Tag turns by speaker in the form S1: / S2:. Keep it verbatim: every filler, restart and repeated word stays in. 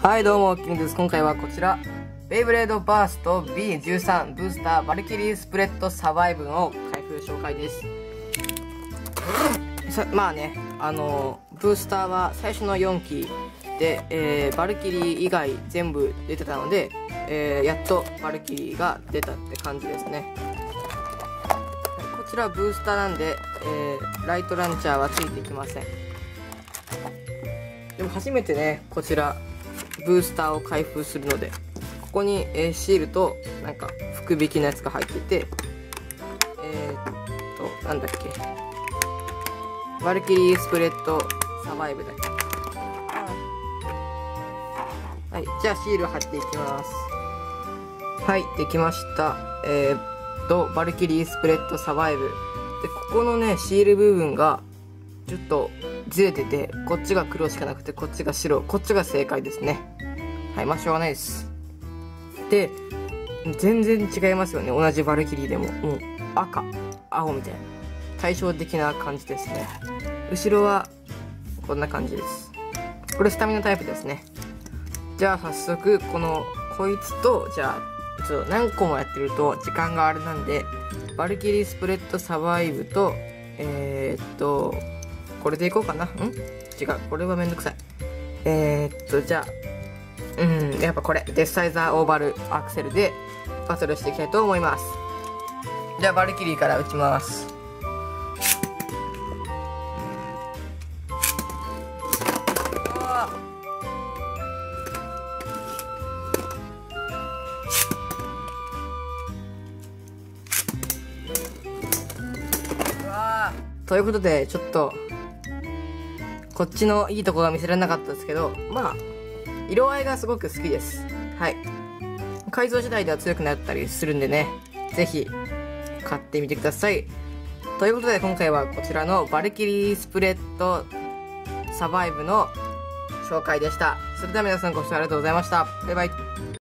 S1: はいどうも、キングです。今回はこちら、ベイブレードバースト ビーじゅうさん ブースターバルキリースプレッドサバイブの開封紹介です。さまあね、あのブースターは最初のよんきで、えー、バルキリー以外全部出てたので、えー、やっとバルキリーが出たって感じですね。こちらブースターなんで、えー、ライトランチャーはついてきません。でも初めてね、こちらブースターを開封するので、ここに、えー、シールとなんか福引きのやつが入ってて、えー、っとなんだっけ、バルキリースプレッドサバイブだっけ。はい、じゃあシール貼っていきます。はい、できました。えー、っとバルキリースプレッドサバイブで、ここのねシール部分がちょっとずれてて、こっちが黒しかなくてこっちが白、こっちが正解ですね。はい、まあしょうがないです。で、全然違いますよね。同じバルキリーでももう赤青みたいな対照的な感じですね。後ろはこんな感じです。これスタミナタイプですね。じゃあ早速このこいつと、じゃあちょっと何個もやってると時間があれなんで、バルキリースプレッドサバイブとえー、っとこれでいこうかな。ん違う、これはめんどくさい。えー、っとじゃあうんやっぱこれデスサイザーオーバルアクセルでバトルしていきたいと思います。じゃあバルキリーから打ちます。ということで、ちょっとこっちのいいとこが見せられなかったですけど、まあ色合いがすごく好きです。はい、改造次第では強くなったりするんでね、ぜひ買ってみてください。ということで今回はこちらのバルキリースプレッドサバイブの紹介でした。それでは皆さんご視聴ありがとうございました。バイバイ。